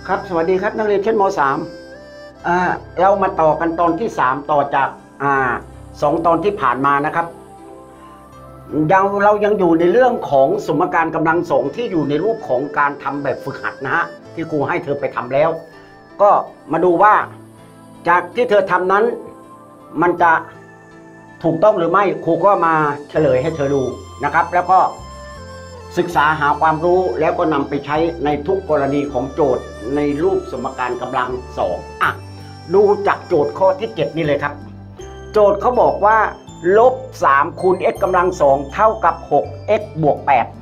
ครับสวัสดีครับนักเรียนชั้นม.3 เรามาต่อกันตอนที่3ต่อจาก2ตอนที่ผ่านมานะครับเรายังอยู่ในเรื่องของสมการกำลังสองที่อยู่ในรูปของการทำแบบฝึกหัดนะฮะที่ครูให้เธอไปทำแล้วก็มาดูว่าจากที่เธอทำนั้นมันจะถูกต้องหรือไม่ครูก็มาเฉลยให้เธอดูนะครับแล้วก็ศึกษาหาความรู้แล้วก็นำไปใช้ในทุกกรณีของโจทย์ในรูปสมการกำลังสองดูจากโจทย์ข้อที่7นี่เลยครับโจทย์เขาบอกว่าลบ3คูณ x กำลัง2เท่ากับ 6x บวก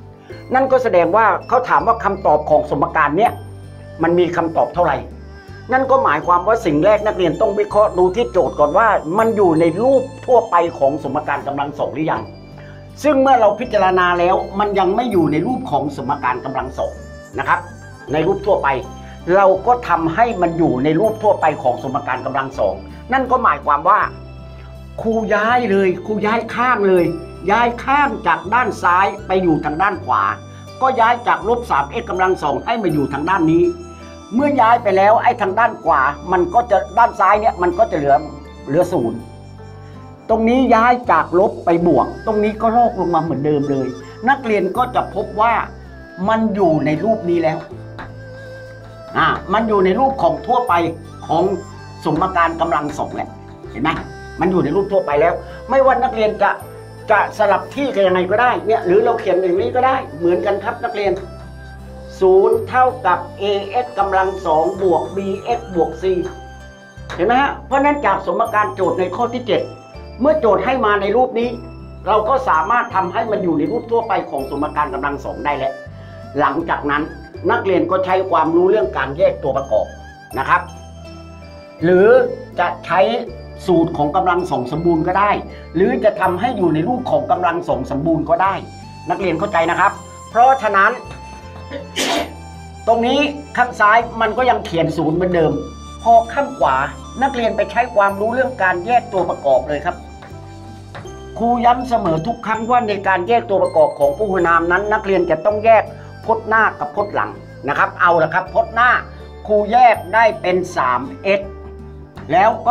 8นั่นก็แสดงว่าเขาถามว่าคำตอบของสมการเนี้ยมันมีคำตอบเท่าไหร่นั่นก็หมายความว่าสิ่งแรกนักเรียนต้องวิเคราะห์ดูที่โจทย์ก่อนว่ามันอยู่ในรูปทั่วไปของสมการกำลังสองหรือยังซึ่งเมื่อเราพิจารณาแล้วมันยังไม่อยู่ในรูปของสมการกำลังสองนะครับในรูปทั่วไปเราก็ทำให้มันอยู่ในรูปทั่วไปของสมการกำลังสองนั่นก็หมายความว่าครูย้ายเลยครูย้ายข้างเลยย้ายข้างจากด้านซ้ายไปอยู่ทางด้านขวาก็ย้ายจากลบ 3x กำลังสองให้มาอยู่ทางด้านนี้เมื่อย้ายไปแล้วไอ้ทางด้านขวามันก็จะด้านซ้ายเนี่ยมันก็จะเหลือศูนย์ตรงนี้ย้ายจากลบไปบวกตรงนี้ก็ลอกลงมาเหมือนเดิมเลยนักเรียนก็จะพบว่ามันอยู่ในรูปนี้แล้วมันอยู่ในรูปของทั่วไปของสมการกำลังสองแหละเห็นไหมมันอยู่ในรูปทั่วไปแล้วไม่ว่านักเรียนจะสลับที่กันยังไงก็ได้เนี่ยหรือเราเขียนอย่างนี้ก็ได้เหมือนกันครับนักเรียน0เท่ากับ ax กำลัง2บวก bx บวก c เห็นไหมฮะเพราะนั้นจากสมการโจทย์ในข้อที่7เมื่อโจทย์ให้มาในรูปนี้เราก็สามารถทำให้มันอยู่ในรูปทั่วไปของสมการกำลังสองได้แล้วหลังจากนั้นนักเรียนก็ใช้ความรู้เรื่องการแยกตัวประกอบนะครับหรือจะใช้สูตรของกำลังสองสมบูรณ์ก็ได้หรือจะทำให้อยู่ในรูปของกำลังสองสมบูรณ์ก็ได้นักเรียนเข้าใจนะครับเพราะฉะนั้นตรงนี้ข้างซ้ายมันก็ยังเขียนศูนย์เหมือนเดิมพอข้างขวานักเรียนไปใช้ความรู้เรื่องการแยกตัวประกอบเลยครับครูย้ำเสมอทุกครั้งว่าในการแยกตัวประกอบของพหุนามนั้นนักเรียนจะต้องแยกพจน์หน้ากับพจน์หลังนะครับเอาละครับพจน์หน้าครูแยกได้เป็น 3x แล้วก็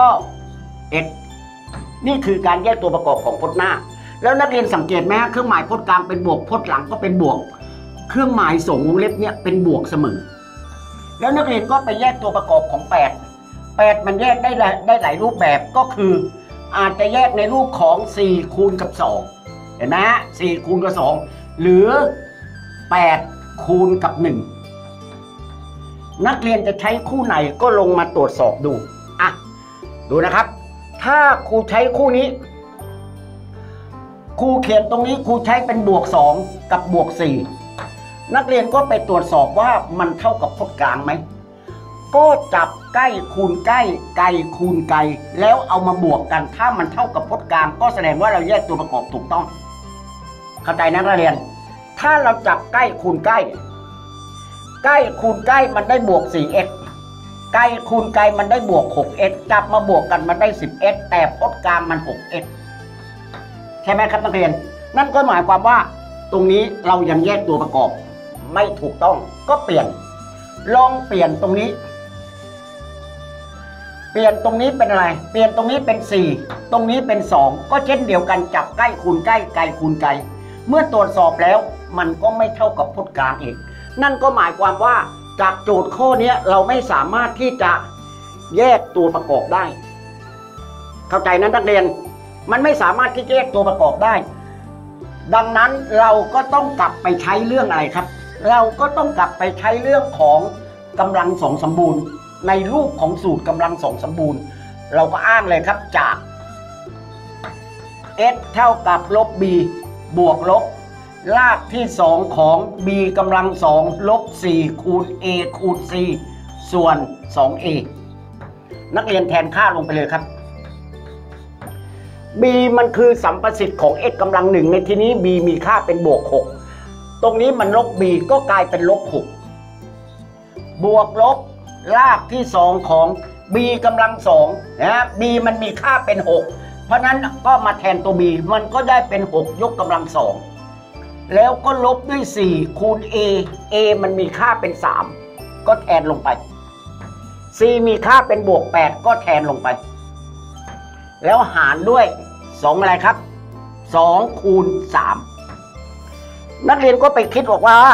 x นี่คือการแยกตัวประกอบของพจน์หน้าแล้วนักเรียนสังเกตไหมเครื่องหมายพจน์กลางเป็นบวกพจน์หลังก็เป็นบวกเครื่องหมายส่งวงเล็บเนี่ยเป็นบวกเสมอแล้วนักเรียนก็ไปแยกตัวประกอบของ8มันแยกได้หลายรูปแบบก็คืออาจจะแยกในรูปของ4คูณกับ2เห็นไหมฮะ4คูณกับ2หรือ8คูณกับ1นักเรียนจะใช้คู่ไหนก็ลงมาตรวจสอบดูดูนะครับถ้าครูใช้คู่นี้ครูเขียนตรงนี้ครูใช้เป็นบวก2กับบวก4นักเรียนก็ไปตรวจสอบว่ามันเท่ากับพจน์กลางไหมก็จับใกล้คูณใกล้ไกลคูณไกลแล้วเอามาบวกกันถ้ามันเท่ากับพจน์กลางก็แสดงว่าเราแยกตัวประกอบถูกต้องเข้าใจนะนักเรียนถ้าเราจับใกล้คูณใกล้ใกล้คูณใกล้มันได้บวก 4x ไกลคูณไกลมันได้บวก 6x จับมาบวกกันมันได้ 10x แต่พจน์กลางมัน 6x ใช่ไหมครับนักเรียนนั่นก็หมายความว่าตรงนี้เรายังแยกตัวประกอบไม่ถูกต้องก็เปลี่ยนลองเปลี่ยนตรงนี้เปลี่ยนตรงนี้เป็นอะไรเปลี่ยนตรงนี้เป็น4ตรงนี้เป็น2ก็เช่นเดียวกันจับใกล้คูณใกล้ไกลคูณไกลเมื่อตรวจสอบแล้วมันก็ไม่เท่ากับพจน์กลางอีกนั่นก็หมายความว่าจากโจทย์ข้อนี้เราไม่สามารถที่จะแยกตัวประกอบได้เข้าใจนั้นนักเรียนมันไม่สามารถที่จะแยกตัวประกอบได้ดังนั้นเราก็ต้องกลับไปใช้เรื่องอะไรครับเราก็ต้องกลับไปใช้เรื่องของกำลังสองสมบูรณ์ในรูปของสูตรกำลังสองสมบูรณ์เราก็อ้างเลยครับจาก x เท่ากับลบ b บวกลบรากที่2ของ b กำลัง2ลบ4คูณ a คูณ c ส่วน 2a นักเรียนแทนค่าลงไปเลยครับ b มันคือสัมประสิทธิ์ของ x กำลัง1ในที่นี้ b มีค่าเป็นบวก6ตรงนี้มันลบ b ก็กลายเป็นลบ6บวกลบรากที่2ของ b กำลัง2นะ b มันมีค่าเป็น6เพราะนั้นก็มาแทนตัว b มันก็ได้เป็น6ยกกำลัง2แล้วก็ลบด้วย4คูณ a มันมีค่าเป็น3ก็แทนลงไป c มีค่าเป็นบวก8ก็แทนลงไปแล้วหารด้วย2อะไรครับ2คูณ3นักเรียนก็ไปคิดบอกว่า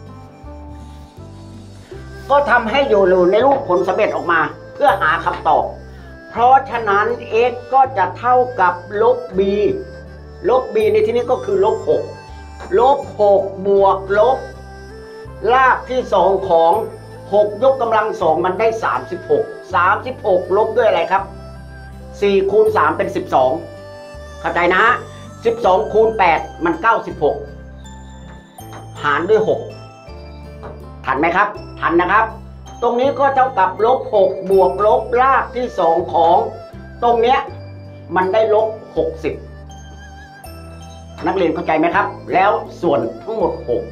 ก็ทำให้อยู่ในรูปผลสำเร็จออกมาเพื่อหาคำตอบเพราะฉะนั้น x ก็จะเท่ากับลบ b ลบ b ในที่นี้ก็คือลบ6ลบ6บวกลบรากที่2ของ6ยกกำลัง2มันได้36ลบด้วยอะไรครับ4คูณ3เป็น12เข้าใจนะ12คูณ8มัน96หารด้วย6ทันไหมครับทันนะครับตรงนี้ก็เท่ากับลบ6บวกลบรากที่2ของตรงเนี้ยมันได้ลบ60นักเรียนเข้าใจไหมครับแล้วส่วนทั้งหมด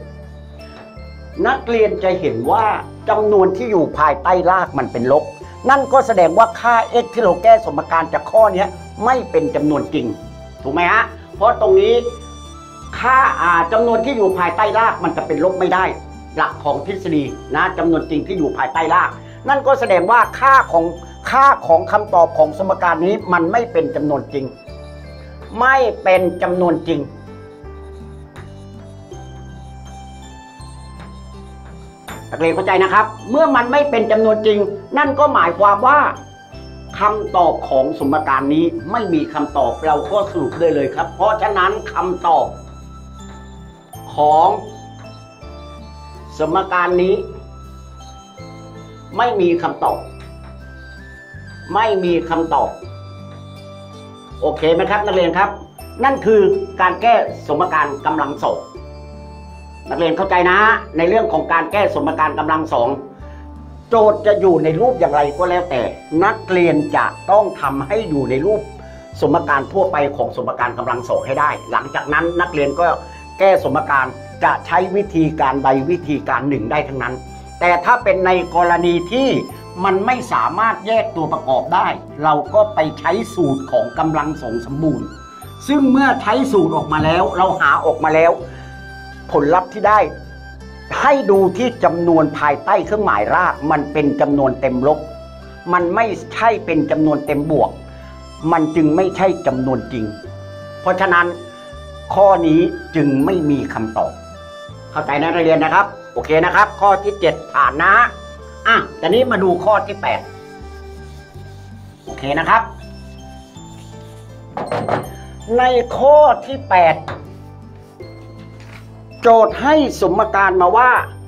6นักเรียนจะเห็นว่าจำนวนที่อยู่ภายใต้รากมันเป็นลบนั่นก็แสดงว่าค่า x ที่เราแก้สมการจากข้อนี้ไม่เป็นจำนวนจริงถูกไหมฮะเพราะตรงนี้ค่าจำนวนที่อยู่ภายใต้รากมันจะเป็นลบไม่ได้หลักของทฤษฎีนะจำนวนจริงที่อยู่ภายใต้รากนั่นก็แสดงว่าค่าของคำตอบของสมการนี้มันไม่เป็นจำนวนจริงไม่เป็นจำนวนจริงนักเรียนเข้าใจนะครับเมื่อมันไม่เป็นจำนวนจริงนั่นก็หมายความว่าคำตอบของสมการนี้ไม่มีคำตอบเราก็สรุปได้เลยครับเพราะฉะนั้นคำตอบของสมการนี้ไม่มีคำตอบไม่มีคำตอบโอเคไหมครับนักเรียนครับนั่นคือการแก้สมการกำลังสองนักเรียนเข้าใจนะในเรื่องของการแก้สมการกำลังสองโจทย์จะอยู่ในรูปอย่างไรก็แล้วแต่นักเรียนจะต้องทำให้อยู่ในรูปสมการทั่วไปของสมการกำลังสองให้ได้หลังจากนั้นนักเรียนก็แก้สมการจะใช้วิธีการใดวิธีการหนึ่งได้ทั้งนั้นแต่ถ้าเป็นในกรณีที่มันไม่สามารถแยกตัวประกอบได้เราก็ไปใช้สูตรของกำลังสองสมบูรณ์ซึ่งเมื่อใช้สูตรออกมาแล้วเราหาออกมาแล้วผลลัพธ์ที่ได้ให้ดูที่จำนวนภายใต้เครื่องหมายรากมันเป็นจำนวนเต็มลบมันไม่ใช่เป็นจำนวนเต็มบวกมันจึงไม่ใช่จำนวนจริงเพราะฉะนั้นข้อนี้จึงไม่มีคำตอบเข้าใจนักเรียนนะครับโอเคนะครับข้อที่7ผ่านนะตอนนี้มาดูข้อที่8โอเคนะครับในข้อที่8โจทย์ให้สมการมาว่า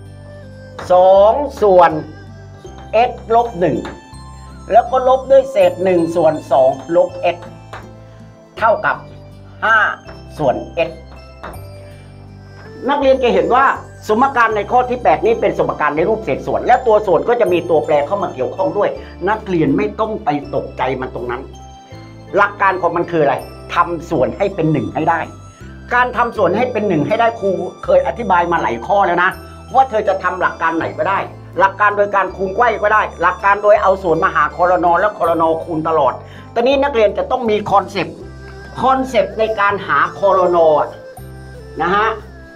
2ส่วน x ลบ1แล้วก็ลบด้วยเศษ1ส่วน2ลบ x เท่ากับ5ส่วน x นักเรียนจะเห็นว่าสมการในข้อที่8นี้เป็นสมการในรูปเศษส่วนและตัวส่วนก็จะมีตัวแปรเข้ามาเกี่ยวข้องด้วยนักเรียนไม่ต้องไปตกใจมันตรงนั้นหลักการของมันคืออะไรทำส่วนให้เป็น1ให้ได้การทำส่วนให้เป็น1ให้ได้ครูเคยอธิบายมาหลายข้อแล้วนะว่าเธอจะทำหลักการไหนก็ได้หลักการโดยการคูณไขว้ก็ได้หลักการโดยเอาส่วนมาหาคอรนอและคอรนอคูณตลอดตอนนี้นักเรียนจะต้องมีคอนเซปต์ในการหาคอรนอนะฮะ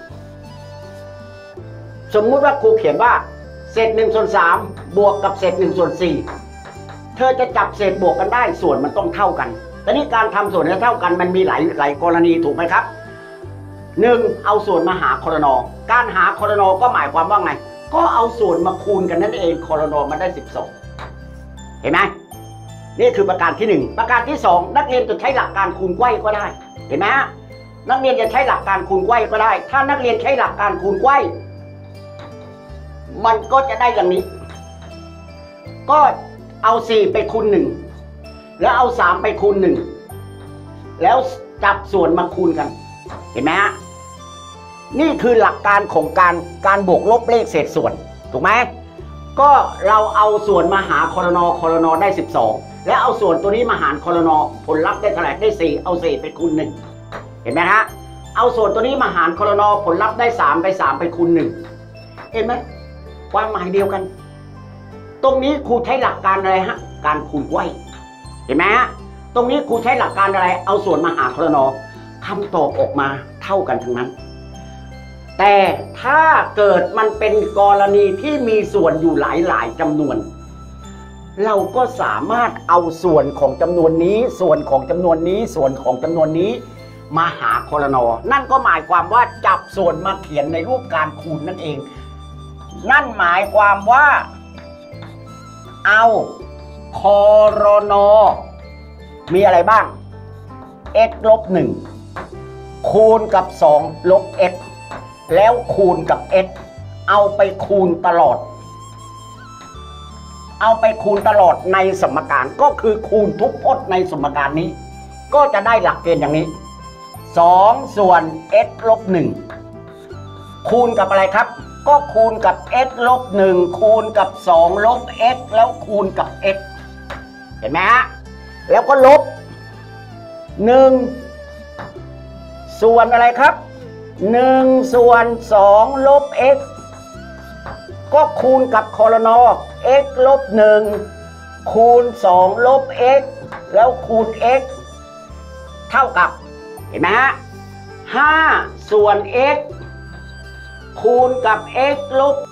สมมุติว่าครูเขียนว่าเศษ1ส่วน3บวกกับเศษ1ส่วน4เธอจะจับเศษบวกกันได้ส่วนมันต้องเท่ากันตอนนี้การทำส่วนให้เท่ากันมันมีหลายกรณีถูกไหมครับ1เอาส่วนมาหาคอรนอการหาคอรนอก็หมายความว่าไงก็เอาส่วนมาคูณกันนั่นเองคอรนอมันได้12เห็นไหมนี่คือประการที่1ประการที่2นักเรียนจะใช้หลักการคูณไขว้ก็ได้เห็นไหมนักเรียนจะใช้หลักการคูณไขว้ก็ได้ถ้านักเรียนใช้หลักการคูณไขว้มันก็จะได้อย่างนี้ก็เอา4ไปคูณ1แล้วเอา3ไปคูณ1แล้วจับส่วนมาคูณกันเห็นไหมฮะนี่คือหลักการของการบวกลบเลขเศษส่วนถูกไหมก็เราเอาส่วนมาหาคอรนอได้12แล้วเอาส่วนตัวนี้มาหารคอรนอผลลัพธ์ได้เท่าไหร่ได้4เอา4ไปคูณ1เห็นไหมฮะเอาส่วนตัวนี้มาหารคอรนอผลลัพธ์ได้3ไปคูณ1เห็นไหมความหมายเดียวกันตรงนี้ครูใช้หลักการอะไรฮะการคูณไขว้เห็นไหมฮะตรงนี้ครูใช้หลักการอะไรเอาส่วนมาหาคอรนอคำตอบออกมาเท่ากันทั้งนั้นแต่ถ้าเกิดมันเป็นกรณีที่มีส่วนอยู่หลายจำนวนเราก็สามารถเอาส่วนของจำนวนนี้ส่วนของจำนวนนี้ส่วนของจำนวนนี้มาหาคอลนอนั่นก็หมายความว่าจับส่วนมาเขียนในรูปการคูณนั่นเองนั่นหมายความว่าเอาคอลนอมีอะไรบ้าง x ลบ1คูณกับ2ลบ x แล้วคูณกับ x เอาไปคูณตลอดในสมการก็คือคูณทุกพจน์ในสมการนี้ก็จะได้หลักเกณฑ์อย่างนี้2ส่วน x ลบ1คูณกับอะไรครับก็คูณกับ x ลบ1คูณกับ2ลบ x แล้วคูณกับ x เห็นไหมฮะแล้วก็ลบ1ส่วนอะไรครับ1ส่วน2ลบ x ก็คูณกับคอลนอ x ลบ1คูณ2ลบ x แล้วคูณ x เท่ากับเห็นไหมฮะ5ส่วน x คูณกับ x ลบ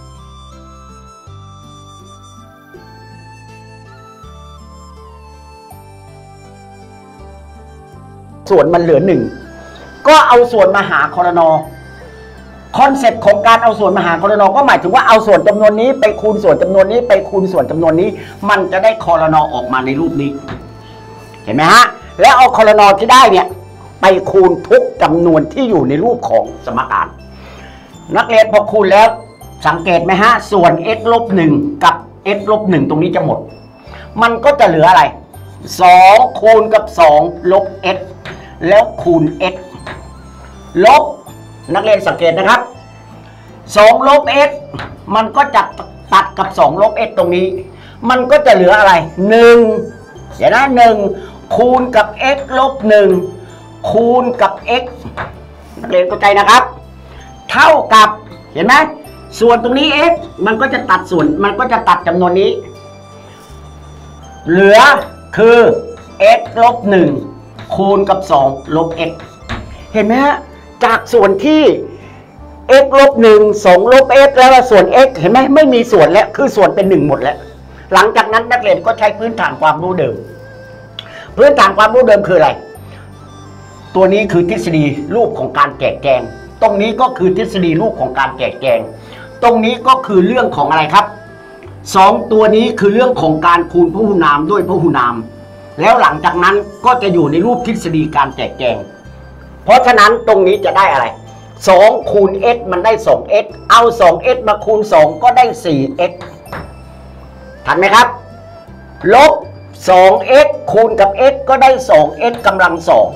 ส่วนมันเหลือ1ก็เอาส่วนมาหาคอลนอคอนเซ็ปต์ของการเอาส่วนมาหาคอลนอก็หมายถึงว่าเอาส่วนจำนวนนี้ไปคูณส่วนจำนวนนี้ไปคูณส่วนจำนวนนี้มันจะได้คอลนอออกมาในรูปนี้เห็นไหมฮะแล้วเอาคอลนอที่ได้เนี่ยไปคูณทุกจำนวนที่อยู่ในรูปของสมการนักเรียนพอคูณแล้วสังเกตไหมฮะส่วน x ลบ1กับ x ลบ1ตรงนี้จะหมดมันก็จะเหลืออะไร2คูณกับ2ลบ x แล้วคูณ x ลบนักเรียนสังเกตนะครับ2ลบ x มันก็จะตัดกับ2ลบ x ตรงนี้มันก็จะเหลืออะไร1เดี๋ยวนะ1คูณกับ x ลบ1คูณกับ x นักเรียนเข้าใจนะครับเท่ากับเห็นไหมส่วนตรงนี้ x มันก็จะตัดส่วนมันก็จะตัดจำนวนนี้เหลือคือ x ลบ1คูณกับ2ลบ x เห็นไหมฮะจากส่วนที่ x ลบ1 2ลบ x แล้วส่วน x เห็นไหมไม่มีส่วนแล้วคือส่วนเป็น1หมดแล้วหลังจากนั้นนักเรียนก็ใช้พื้นฐานความรู้เดิมพื้นฐานความรู้เดิมคืออะไรตัวนี้คือทฤษฎีรูปของการแจกแจงตรงนี้ก็คือทฤษฎีรูปของการแจกแจงตรงนี้ก็คือเรื่องของอะไรครับ2ตัวนี้คือเรื่องของการคูณพหุนามด้วยพหุนามแล้วหลังจากนั้นก็จะอยู่ในรูปทฤษฎีการแจกแจงเพราะฉะนั้นตรงนี้จะได้อะไร2คูณ x มันได้ 2x เอา 2x มาคูณ2ก็ได้ 4x ทันไหมครับลบ 2x คูณกับ x ก็ได้ 2x กำลัง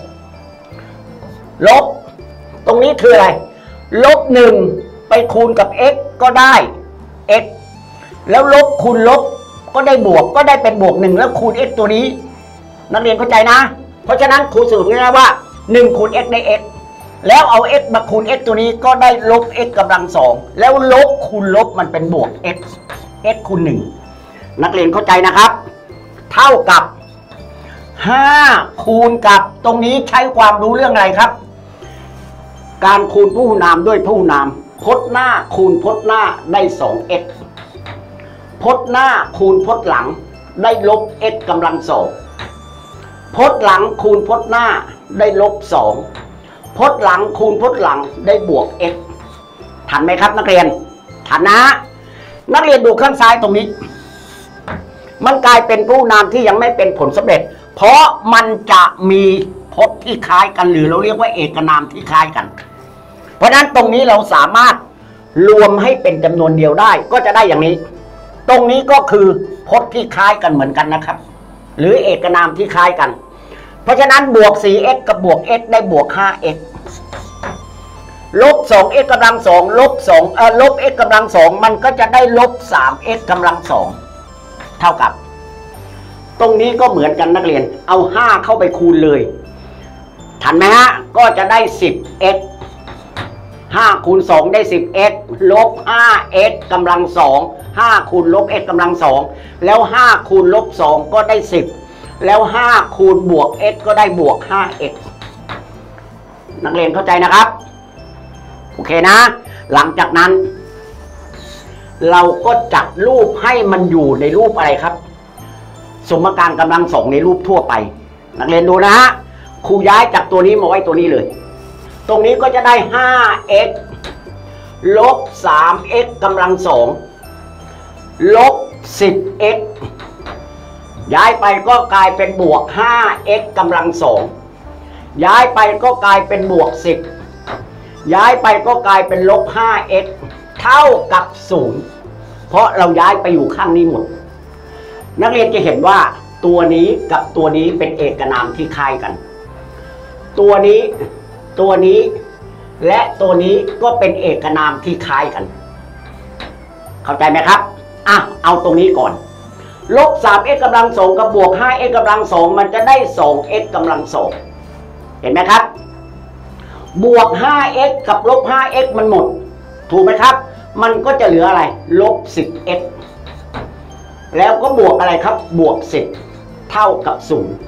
2ลบตรงนี้คืออะไรลบ1ไปคูณกับ x ก็ได้ x แล้วลบคูณลบก็ได้บวกก็ได้เป็นบวก1แล้วคูณ x ตัวนี้นักเรียนเข้าใจนะเพราะฉะนั้นครูสรุปง่ายๆว่า1คูณ x ได้ x แล้วเอา x มาคูณ x ตัวนี้ก็ได้ลบ x กำลัง2แล้วลบคูณลบมันเป็นบวก x คูณ1นักเรียนเข้าใจนะครับเท่ากับ5คูณกับตรงนี้ใช้ความรู้เรื่องอะไรครับการคูณพหุนามด้วยพหุนามพจน์หน้าคูณพจน์หน้าได้ 2x พจน์หน้าคูณพจน์หลังได้ลบ x กำลัง2พจน์หลังคูณพจน์หน้าได้ลบ2พจน์หลังคูณพจน์หลังได้บวก x ทันไหมครับนักเรียนทันนะนักเรียนดูข้างซ้ายตรงนี้มันกลายเป็นพหุนามที่ยังไม่เป็นผลสำเร็จเพราะมันจะมีพจน์ที่คล้ายกันหรือเราเรียกว่าเอกนามที่คล้ายกันเพราะฉะนั้นตรงนี้เราสามารถรวมให้เป็นจำนวนเดียวได้ก็จะได้อย่างนี้ตรงนี้ก็คือพจน์ที่คล้ายกันเหมือนกันนะครับหรือเอกนามที่คล้ายกันเพราะฉะนั้นบวก 4x กับบวก x ได้บวก 5x ลบ 2x กำลัง2ลบ2ลบ x กำลัง2มันก็จะได้ลบ 3x กำลัง2เท่ากับตรงนี้ก็เหมือนกันนักเรียนเอา5เข้าไปคูณเลยทันไหมฮะก็จะได้ 10x 5คูณ2ได้ 10x ลบ 5x กำลัง2 5คูณลบ x กำลัง2แล้ว5คูณลบ2ก็ได้10แล้ว5คูณบวก x ก็ได้บวก 5x นักเรียนเข้าใจนะครับโอเคนะหลังจากนั้นเราก็จัดรูปให้มันอยู่ในรูปอะไรครับสมการกำลังสองในรูปทั่วไปนักเรียนดูนะฮะครูย้ายจากตัวนี้มาไว้ตัวนี้เลยตรงนี้ก็จะได้ 5x ลบ 3x กำลังสองลบ 10x ย้ายไปก็กลายเป็นบวก 5x กำลังสองย้ายไปก็กลายเป็นบวก 10ย้ายไปก็กลายเป็นลบ 5x เท่ากับ0เพราะเราย้ายไปอยู่ข้างนี้หมดนักเรียนจะเห็นว่าตัวนี้กับตัวนี้เป็นเอกนามที่คล้ายกันตัวนี้และตัวนี้ก็เป็นเอกนามที่คล้ายกันเข้าใจไหมครับเอาตรงนี้ก่อนลบ 3x กำลังสองกับบวก 5x กำลังสองมันจะได้ 2x กำลังสองเห็นไหมครับบวก 5x กับลบ 5x มันหมดถูกไหมครับมันก็จะเหลืออะไรลบ 10x แล้วก็บวกอะไรครับบวก10เท่ากับ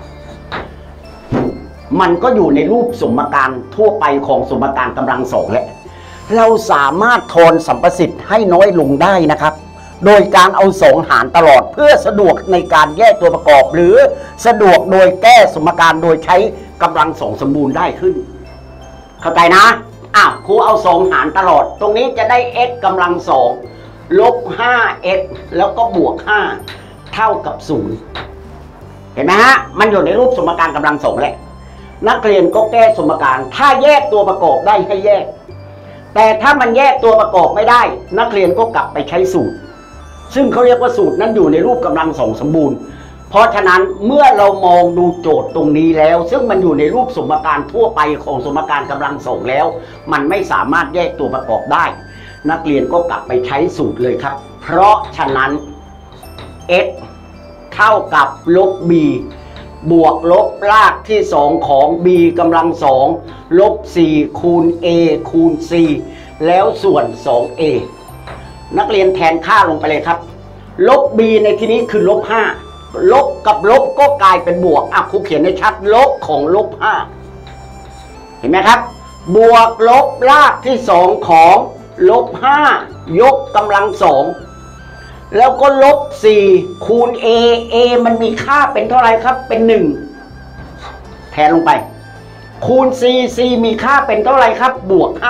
0มันก็อยู่ในรูปสมการทั่วไปของสมการกำลังสองและเราสามารถทอนสัมประสิทธิ์ให้น้อยลงได้นะครับโดยการเอา2หารตลอดเพื่อสะดวกในการแยกตัวประกอบหรือสะดวกโดยแก้สมการโดยใช้กำลังสองสมบูรณ์ได้ขึ้นเข้าใจนะครูเอา2หารตลอดตรงนี้จะได้ x กำลังสองลบ 5x แล้วก็บวก5เท่ากับ0เห็นไหมฮะมันอยู่ในรูปสมการกำลังสองแหละนักเรียนก็แก้สมการถ้าแยกตัวประกอบได้ให้แยกแต่ถ้ามันแยกตัวประกอบไม่ได้นักเรียนก็กลับไปใช้สูตรซึ่งเขาเรียกว่าสูตรนั้นอยู่ในรูปกำลังสองสมบูรณ์เพราะฉะนั้นเมื่อเรามองดูโจทย์ตรงนี้แล้วซึ่งมันอยู่ในรูปสมการทั่วไปของสมการกำลังสองแล้วมันไม่สามารถแยกตัวประกอบได้นักเรียนก็กลับไปใช้สูตรเลยครับเพราะฉะนั้น x เท่ากับลบ b บวกลบรากที่2ของ b กำลังสองลบ4คูณ a คูณ c แล้วส่วน 2a นักเรียนแทนค่าลงไปเลยครับลบ b ในที่นี้คือลบ5ลบกับลบก็กลายเป็นบวกครูเขียนให้ชัดลบของลบ5เห็นไหมครับบวกลบรากที่2ของลบ5ยกกำลังสองแล้วก็ลบ4คูณ a มันมีค่าเป็นเท่าไหร่ครับเป็น1แทนลงไปคูณ c มีค่าเป็นเท่าไหร่ครับบวก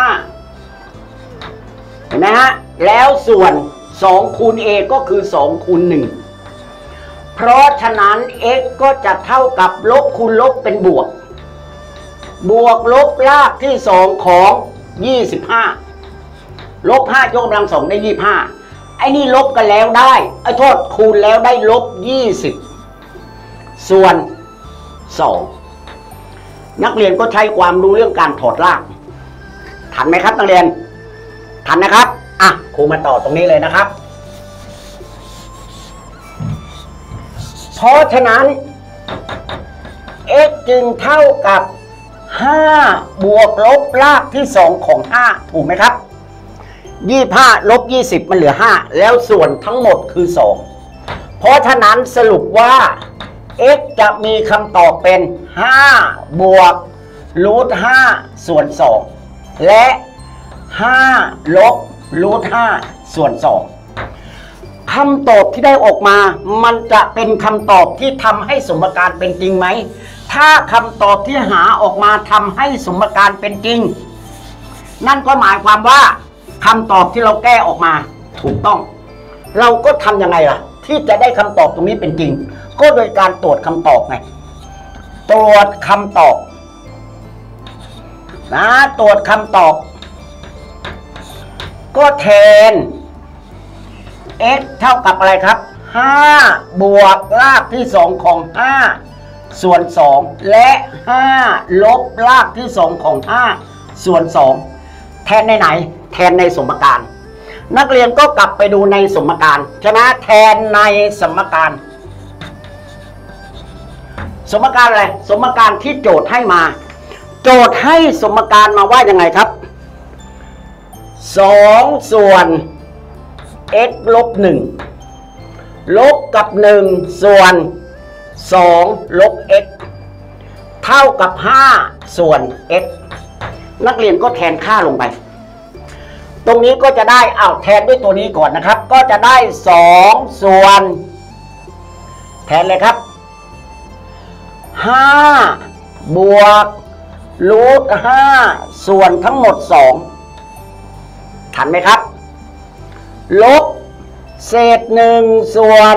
5เห็นไหมฮะแล้วส่วน2คูณ a ก็คือ2คูณ1เพราะฉะนั้น x ก็จะเท่ากับลบคูณลบเป็นบวกบวกลบรากที่2ของ25ลบ5ยกกำลังสองได้25ไอ้นี่ลบกันแล้วได้โทษคูณแล้วได้ลบ20ส่วน2นักเรียนก็ใช้ความรู้เรื่องการถอดรากทันไหมครับนักเรียนทันนะครับครูมาต่อตรงนี้เลยนะครับเพราะฉะนั้น x จึงเท่ากับ5บวกลบรากที่2ของ5ถูกไหมครับ25ลบ20มันเหลือ5แล้วส่วนทั้งหมดคือ2เพราะฉะนั้นสรุปว่า x จะมีคำตอบเป็น5บวกรูท5ส่วน2และ5ลบรูท5ส่วน2คำตอบที่ได้ออกมามันจะเป็นคำตอบที่ทำให้สมการเป็นจริงไหมถ้าคำตอบที่หาออกมาทำให้สมการเป็นจริงนั่นก็หมายความว่าคำตอบที่เราแก้ออกมาถูกต้องเราก็ทำยังไงล่ะที่จะได้คำตอบตรงนี้เป็นจริงก็โดยการตรวจคำตอบไงตรวจคำตอบตรวจคำตอบก็แทน x เท่ากับอะไรครับ5บวกรากที่2ของ5ส่วน2และ5ลบรากที่2ของ5ส่วน2แทนในไหนแทนในสมการนักเรียนก็กลับไปดูในสมการใช่ไหมแทนในสมการอะไรสมการที่โจทย์ให้มาโจทย์ให้สมการมาว่ายังไงครับ2ส่วน x ลบ1ลบกับ1ส่วน2ลบ x เท่ากับ5ส่วน x นักเรียนก็แทนค่าลงไปตรงนี้ก็จะได้แทนด้วยตัวนี้ก่อนนะครับก็จะได้2ส่วนแทนเลยครับ5บวกรูท5ส่วนทั้งหมด2ทันไหมครับลบเศษ1ส่วน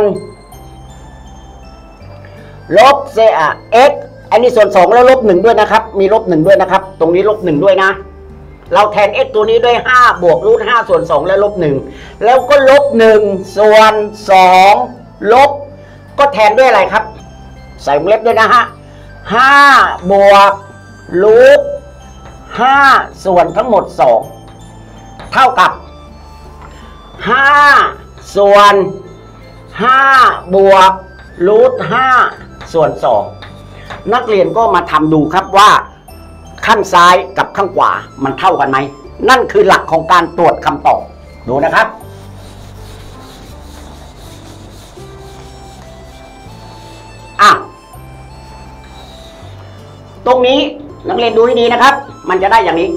ลบเศษx อันนี้ส่วน2แล้วลบ1ด้วยนะครับมีลบ1ด้วยนะครับตรงนี้ลบ1ด้วยนะเราแทน x ตัวนี้ด้วย5บวกรูท5ส่วน2แล้วลบ1แล้วก็ลบ1ส่วน2ลบก็แทนด้วยอะไรครับใส่วงเล็บด้วยนะฮะ5บวกรูท5ส่วนทั้งหมด2เท่ากับ5ส่วน5บวกรูท5ส่วน2นักเรียนก็มาทำดูครับว่าข้างซ้ายกับข้างขวามันเท่ากันไหมนั่นคือหลักของการตรวจคำตอบดูนะครับตรงนี้นักเรียนดูให้ดีนะครับมันจะได้อย่างนี้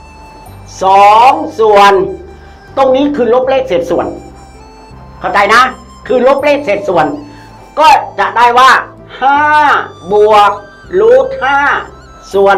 2ส่วนตรงนี้คือลบเลขเศษส่วนเข้าใจนะคือลบเลขเศษส่วนก็จะได้ว่า5บวกรูท5ส่วน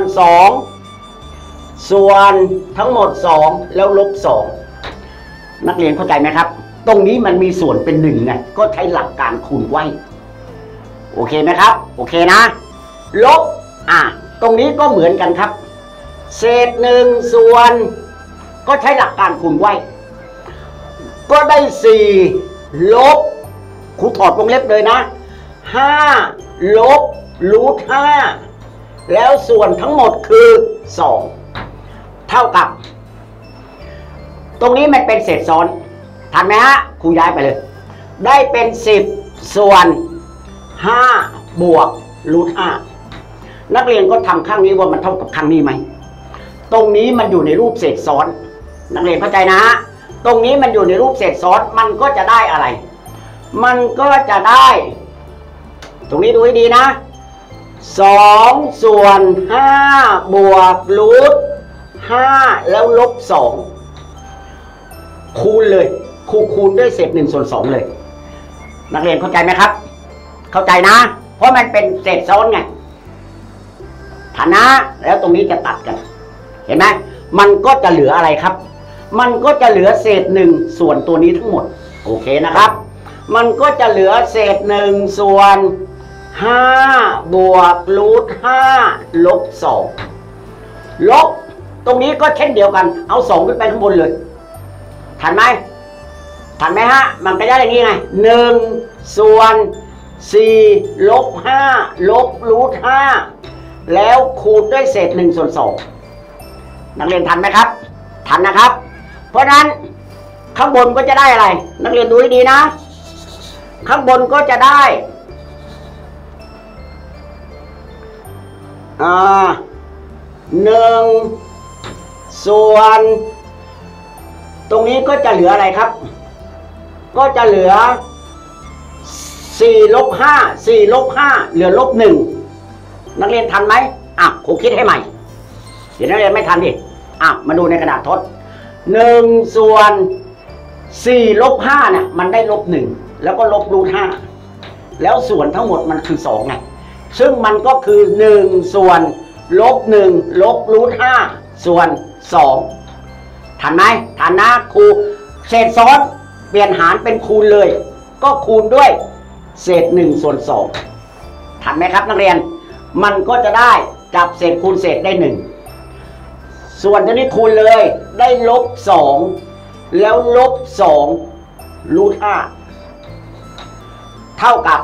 2ส่วนทั้งหมด2แล้วลบ2นักเรียนเข้าใจไหมครับตรงนี้มันมีส่วนเป็น1ไงก็ใช้หลักการคูณไว้โอเคไหมครับโอเคนะลบตรงนี้ก็เหมือนกันครับเศษ1ส่วนก็ใช้หลักการคูณไว้ก็ได้4ลบครูถอดวงเล็บเลยนะ5ลบรูท5แล้วส่วนทั้งหมดคือ2เท่ากับตรงนี้มันเป็นเศษซ้อนทันไหมฮะครูย้ายไปเลยได้เป็น10ส่วน5บวกรูท5นักเรียนก็ทำข้างนี้ว่ามันเท่ากับข้างนี้ไหมตรงนี้มันอยู่ในรูปเศษซ้อนนักเรียนเข้าใจนะฮะตรงนี้มันอยู่ในรูปเศษซ้อนมันก็จะได้อะไรมันก็จะได้ตรงนี้ดูให้ดีนะ2ส่วน5บวกรูท5แล้วลบ2คูณเลยคูณด้วยเศษ1ส่วน2เลยนักเรียนเข้าใจไหมครับเข้าใจนะเพราะมันเป็นเศษซ้อนไงฐานะแล้วตรงนี้จะตัดกันเห็นไหมมันก็จะเหลืออะไรครับมันก็จะเหลือเศษ1ส่วนตัวนี้ทั้งหมดโอเคนะครับมันก็จะเหลือเศษ1ส่วน5บวกรูท5ลบ2ลบตรงนี้ก็เช่นเดียวกันเอา2ขึ้นไปข้างบนเลยทันไหมฮะมันก็ได้อย่างนี้ไง1ส่วน4ลบ5ลบรูท5แล้วคูณด้วยเศษ1ส่วน2นักเรียนทันไหมครับทันนะครับเพราะนั้นข้างบนก็จะได้อะไรนักเรียนดูให้ดีนะข้างบนก็จะได้1ส่วนตรงนี้ก็จะเหลืออะไรครับก็จะเหลือ4ลบ5เหลือลบ1นักเรียนทันไหมครูคิดให้ใหม่เดี๋ยวนักเรียนไม่ทันดิมาดูในกระดาษทด1ส่วน4ลบ5เนี่ยมันได้ลบ1แล้วก็ลบรูท5แล้วส่วนทั้งหมดมันคือ2ไงซึ่งมันก็คือ1ส่วนลบ1ลบรูท5ส่วน2ทันไหมทันนะครูเศษซ้อนเปลี่ยนหารเป็นคูณเลยก็คูณด้วยเศษ1ส่วน2ทันไหมครับนักเรียนมันก็จะได้จับเศษคูณเศษได้1ส่วนตัวนี้คูณเลยได้ลบ2แล้วลบ2รูท5เท่ากับ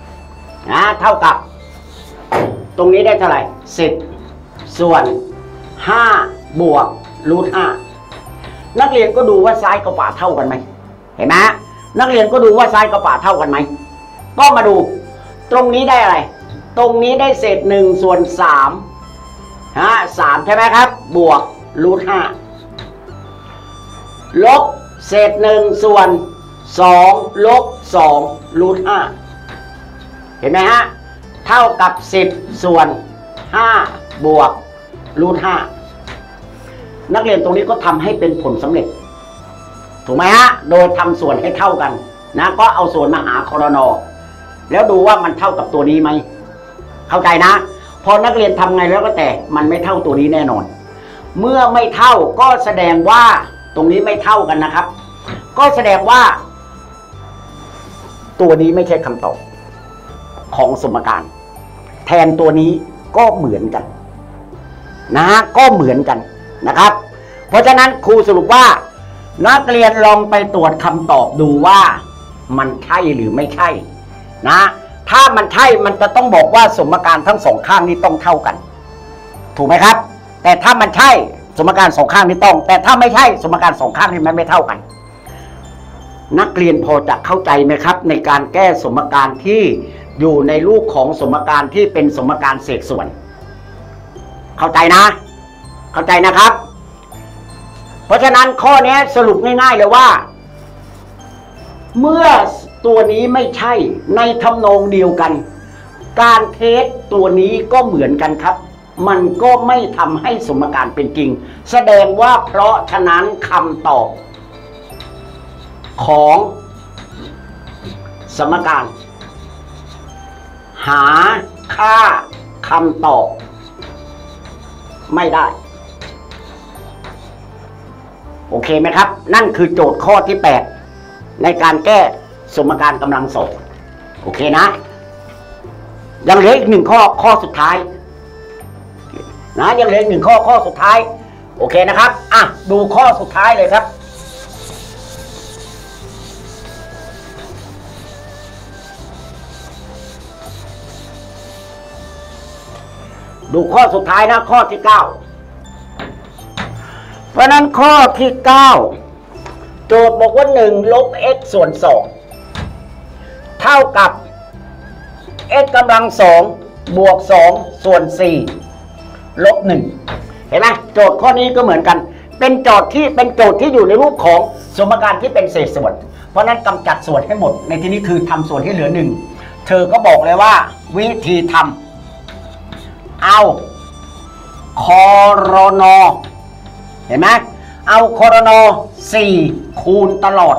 ตรงนี้ได้เท่าไหร่10ส่วน5บวกรูท5นักเรียนก็ดูว่าซ้ายกับขวาเท่ากันไหมเห็นไหมนักเรียนก็ดูว่าซ้ายกับขวาเท่ากันไหมก็มาดูตรงนี้ได้อะไรตรงนี้ได้เศษ1ส่วน3ใช่ไหมครับบวกรูท5ลบเศษ1ส่วน2ลบ2รูท5เห็นไหมฮะเท่ากับ10ส่วน5บวกรูท5นักเรียนตรงนี้ก็ทำให้เป็นผลสำเร็จถูกไหมฮะโดยทำส่วนให้เท่ากันนะก็เอาส่วนมาหาครนแล้วดูว่ามันเท่ากับตัวนี้ไหมเข้าใจนะพอนักเรียนทำไงแล้วก็แต่มันไม่เท่าตัวนี้แน่นอนเมื่อไม่เท่าก็แสดงว่าตรงนี้ไม่เท่ากันนะครับก็แสดงว่าตัวนี้ไม่ใช่คำตอบของสมการแทนตัวนี้ก็เหมือนกันนะก็เหมือนกันนะครับเพราะฉะนั้นครูสรุปว่านักเรียนลองไปตรวจคำตอบดูว่ามันใช่หรือไม่ใช่นะถ้ามันใช่มันจะต้องบอกว่าสมการทั้งสองข้างนี้ต้องเท่ากันถูกไหมครับแต่ถ้ามันใช่สมการสองข้างนี้ต้องแต่ถ้าไม่ใช่สมการสองข้างนี้มันไม่เท่ากันนักเรียนพอจะเข้าใจไหมครับในการแก้สมการที่อยู่ในรูปของสมการที่เป็นสมการเศษส่วนเข้าใจนะเข้าใจนะครับเพราะฉะนั้นข้อนี้สรุปง่ายๆเลยว่าเมื่อตัวนี้ไม่ใช่ในทำนองเดียวกันการเทสตัวนี้ก็เหมือนกันครับมันก็ไม่ทำให้สมการเป็นจริงแสดงว่าเพราะฉะนั้นคำตอบของสมการหาค่าคำตอบไม่ได้โอเคไหมครับนั่นคือโจทย์ข้อที่8ในการแก้สมการกำลังสองโอเคนะยังเหลืออีก1ข้อสุดท้ายนะยังเหลืออีก1ข้อสุดท้ายโอเคนะครับอ่ะดูข้อสุดท้ายเลยครับดูข้อสุดท้ายนะข้อที่9เพราะนั้นข้อที่9โจทย์บอกว่า1ลบ x ส่วน2เท่ากับ x กำลัง2บวก2ส่วน4ลบ1เห็นไหมโจทย์ข้อนี้ก็เหมือนกันเป็นโจทย์ที่อยู่ในรูปของสมการที่เป็นเศษส่วนเพราะนั้นกำจัดส่วนให้หมดในที่นี้คือทำส่วนให้เหลือ1เธอก็บอกเลยว่าวิธีทำเอาครนเห็นไหมเอาครน4คูณตลอด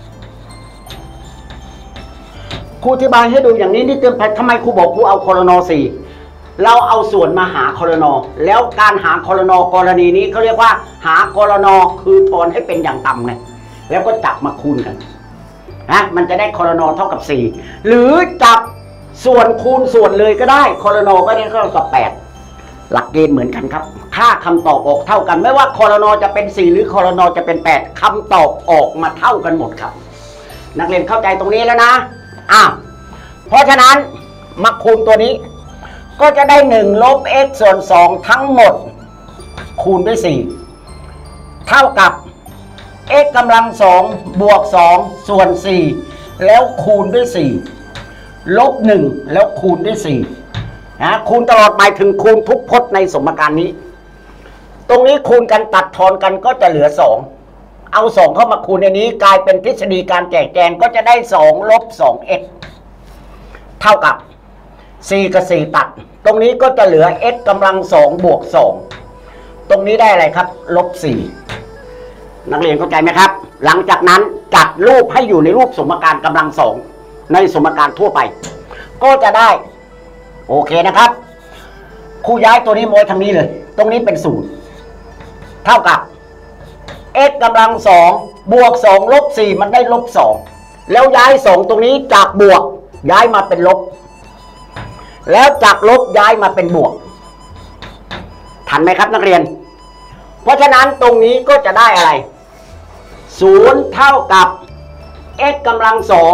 ครูอธิบายให้ดูอย่างนี้นี่เตือนภัยทำไมครูบอกครูเอาครน4เราเอาส่วนมาหาครนแล้วการหาครนกรณีนี้เขาเรียกว่าหากรนคือทอนให้เป็นอย่างต่ำไงแล้วก็จับมาคูณกันนะมันจะได้ครนเท่ากับ4หรือจับส่วนคูณส่วนเลยก็ได้ครนก็ได้เท่ากับ8หลักเกณฑ์เหมือนกันครับค่าคำตอบออกเท่ากันไม่ว่าครนจะเป็น4หรือครนจะเป็น8คำตอบออกมาเท่ากันหมดครับนักเรียนเข้าใจตรงนี้แล้วนะเพราะฉะนั้นมาคูณตัวนี้ก็จะได้1ลบ x ส่วน2ทั้งหมดคูณด้วย4เท่ากับ x กำลัง2บวก2ส่วน4แล้วคูณด้วย4ลบ1แล้วคูณด้วย4นะคูณตลอดหมายถึงคูณทุกพจน์ในสมการนี้ตรงนี้คูณกันตัดทอนกันก็จะเหลือ2เอา2เข้ามาคูณในนี้กลายเป็นทฤษฎีการแจกแจงก็จะได้2ลบ 2x เท่ากับ4กับ4ตัดตรงนี้ก็จะเหลือ x กำลัง2บวก2ตรงนี้ได้อะไรครับลบ4นักเรียนเข้าใจไหมครับหลังจากนั้นจัดรูปให้อยู่ในรูปสมการกำลัง2ในสมการทั่วไปก็จะได้โอเคนะครับครูย้ายตัวนี้มาทางนี้เลยตรงนี้เป็น0เท่ากับ x กำลัง2บวก2ลบ4มันได้ลบ2แล้วย้าย2ตรงนี้จากบวกย้ายมาเป็นลบแล้วจากลบย้ายมาเป็นบวกทันไหมครับนักเรียนเพราะฉะนั้นตรงนี้ก็จะได้อะไร0เท่ากับ x กำลัง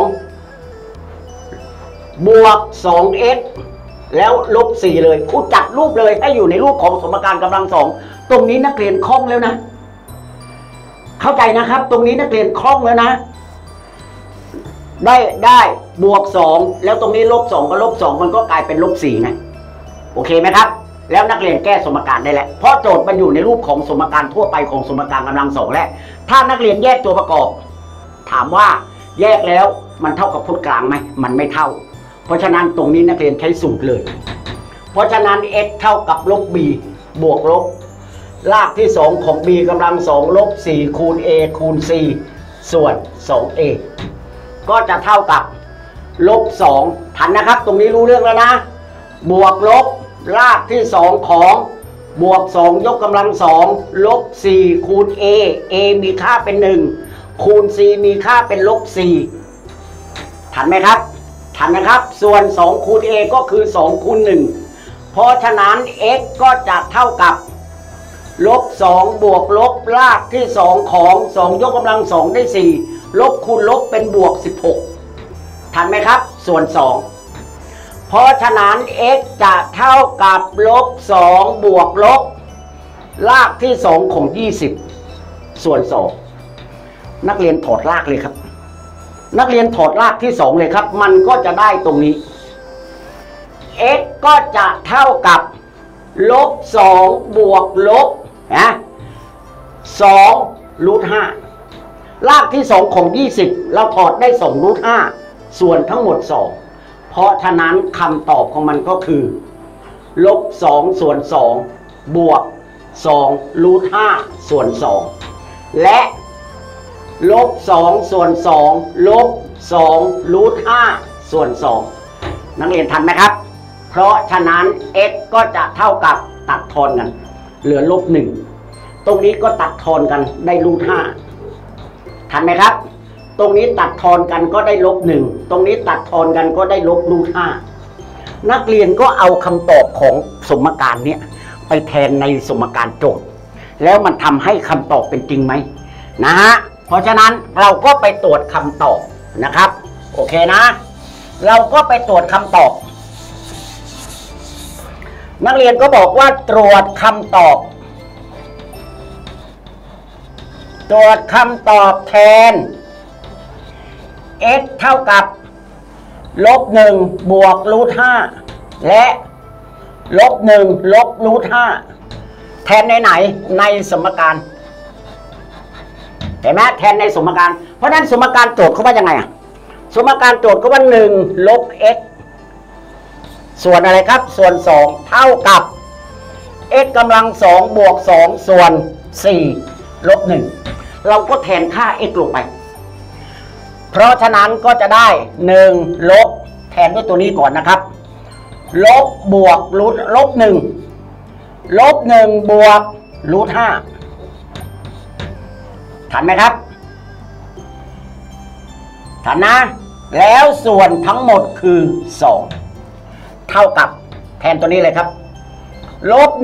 2บวก 2x แล้วลบ4เลยครูจัดรูปเลยให้อยู่ในรูปของสมการกำลัง2ตรงนี้นักเรียนคล่องแล้วนะเข้าใจนะครับตรงนี้นักเรียนคล่องแล้วนะได้บวก2แล้วตรงนี้ลบ2กับลบ2มันก็กลายเป็นลบ4ไงโอเคไหมครับแล้วนักเรียนแก้สมการได้แล้วเพราะโจทย์มันอยู่ในรูปของสมการทั่วไปของสมการกำลัง2แล้วถ้านักเรียนแยกตัวประกอบถามว่าแยกแล้วมันเท่ากับพจน์กลางไหมมันไม่เท่าเพราะฉะนั้นตรงนี้นักเรียนใช้สูตรเลยเพราะฉะนั้น x เท่ากับลบ b บวกลบรากที่2ของ b กำลัง2ลบ4คูณ a คูณ c ส่วน 2a ก็จะเท่ากับลบสองทันนะครับตรงนี้รู้เรื่องแล้วนะบวกลบรากที่สองของบวกสองยกกำลังสองลบสี่คูณ a มีค่าเป็น1คูณ c มีค่าเป็นลบ4ทันไหมครับทันนะครับส่วน2คูณ a ก็คือ2คูณ1เพราะฉะนั้น x ก็จะเท่ากับลบ2บวกลบรากที่2ของ2ยกกำลัง2ได้4ลบคูณลบเป็นบวก16ทันไหมครับส่วน2เพราะฉะนั้น x จะเท่ากับลบ2บวกลบรากที่2ของ20ส่วน2นักเรียนถอดรากเลยครับนักเรียนถอดรากที่2เลยครับมันก็จะได้ตรงนี้ x ก็จะเท่ากับลบ2บวกลบ2รูท5รากที่2ของ20เราถอดได้2รูท5ส่วนทั้งหมด2เพราะฉะนั้นคำตอบของมันก็คือลบ2ส่วน2บวก2รูท5ส่วน2และลบ2ส่วน2ลบ2รูท5ส่วน2นักเรียนทันไหมครับเพราะฉะนั้น x ก็จะเท่ากับตัดทอนกันเหลือลบ1ตรงนี้ก็ตัดทอนกันได้รูท5ทันไหมครับตรงนี้ตัดทอนกันก็ได้ลบ1ตรงนี้ตัดทอนกันก็ได้ลบรูท5นักเรียนก็เอาคำตอบของสมการนี้ไปแทนในสมการโจทย์แล้วมันทำให้คำตอบเป็นจริงไหมนะฮะเพราะฉะนั้นเราก็ไปตรวจคำตอบนะครับโอเคนะเราก็ไปตรวจคำตอบนักเรียนก็บอกว่าตรวจคำตอบแทน x เท่ากับลบ1บวกรูท5และลบ1ลบรูท5แทนในไหนในสมการเห็นไหมแทนในสมการเพราะนั้นสมการโจทย์เขาว่ายังไงอ่ะสมการโจทย์ก็ว่า1ลบ x ส่วนอะไรครับส่วน2เท่ากับ x กำลัง2บวก2ส่วน4ลบ1เราก็แทนค่า x ลงไปเพราะฉะนั้นก็จะได้1ลบแทนด้วยตัวนี้ก่อนนะครับลบบวกรูทลบ1ลบ1บวกรูท5ทันไหมครับทันนะแล้วส่วนทั้งหมดคือ2เท่ากับแทนตัวนี้เลยครับลบ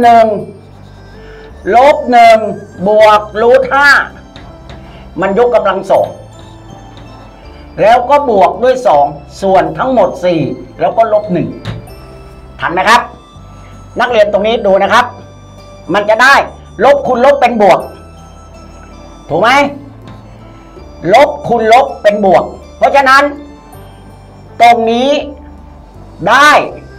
1บวกรูท5มันยกกำลัง2แล้วก็บวกด้วย2ส่วนทั้งหมด4แล้วก็ลบ1ทันไหมครับนักเรียนตรงนี้ดูนะครับมันจะได้ลบคูณลบเป็นบวกถูกไหมลบคูณลบเป็นบวกเพราะฉะนั้นตรงนี้ได้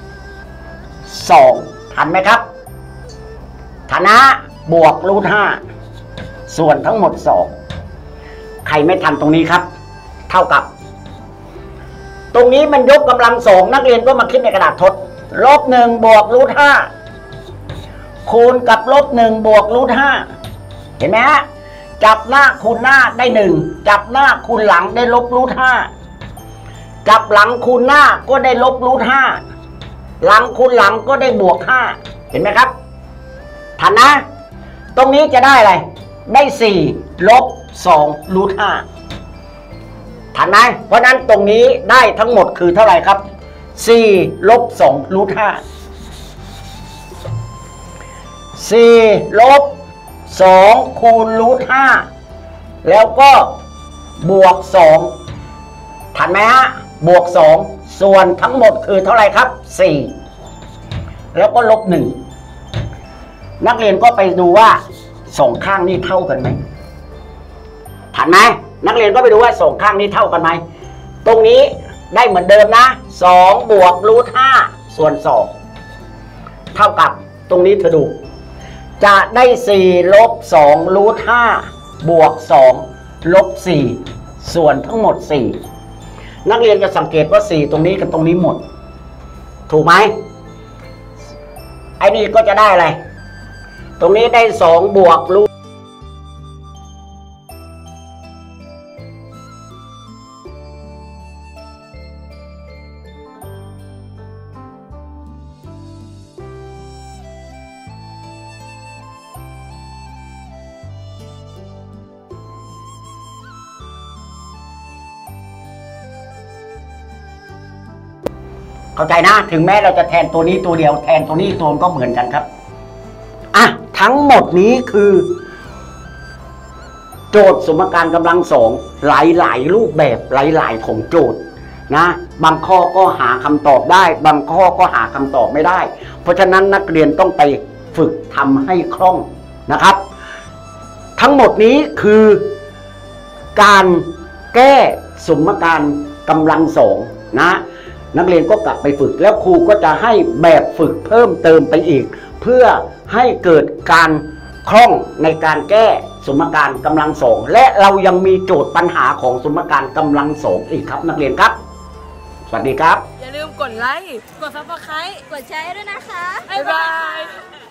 2ทันไหมครับทันนะบวกรูท5ส่วนทั้งหมด2ใครไม่ทันตรงนี้ครับเท่ากับตรงนี้มันยกกำลัง2นักเรียนก็มาคิดในกระดาษทดลบ1บวกรูท5คูณกับลบ1บวกรูท5เห็นไหมฮะจับหน้าคูณหน้าได้1จับหน้าคูณหลังได้ลบรูท5จับหลังคูณหน้าก็ได้ลบรูท5หลังคูณหลังก็ได้บวก5เห็นไหมครับทันนะตรงนี้จะได้อะไรได้4ลบ2รูท5ทันไหมเพราะนั้นตรงนี้ได้ทั้งหมดคือเท่าไหร่ครับ4ลบ2รูท5 4ลบ2คูณรูท5แล้วก็บวก2ทันไหมฮะบวก2ส่วนทั้งหมดคือเท่าไหร่ครับ4แล้วก็ลบ1นักเรียนก็ไปดูว่า2ข้างนี้เท่ากันไหมทันไหมนักเรียนก็ไปดูว่า2ข้างนี้เท่ากันไหมตรงนี้ได้เหมือนเดิมนะ2บวกรูท5ส่วน2เท่ากับตรงนี้เธอดูจะได้4ลบ2รูท5บวก2ลบ4ส่วนทั้งหมด4นักเรียนจะสังเกตว่า4ตรงนี้กับตรงนี้หมดถูกไหมไอ้นี่ก็จะได้อะไรตรงนี้ได้2บวกรูทเข้าใจนะถึงแม้เราจะแทนตัวนี้ตัวเดียวแทนตัวนี้ตัวมันก็เหมือนกันครับอ่ะทั้งหมดนี้คือโจทย์สมการกำลังสองหลายๆรูปแบบหลายๆของโจทย์นะบางข้อก็หาคำตอบได้บางข้อก็หาคำตอบไม่ได้เพราะฉะนั้นนักเรียนต้องไปฝึกทำให้คล่องนะครับทั้งหมดนี้คือการแก้สมการกำลังสองนะนักเรียนก็กลับไปฝึกแล้วครูก็จะให้แบบฝึกเพิ่มเติมไปอีกเพื่อให้เกิดการคล่องในการแก้สมการกำลังสองและเรายังมีโจทย์ปัญหาของสมการกำลังสองอีกครับนักเรียนครับสวัสดีครับอย่าลืมกดไลค์กด Subscribe กดแชร์ด้วยนะคะบ๊ายบาย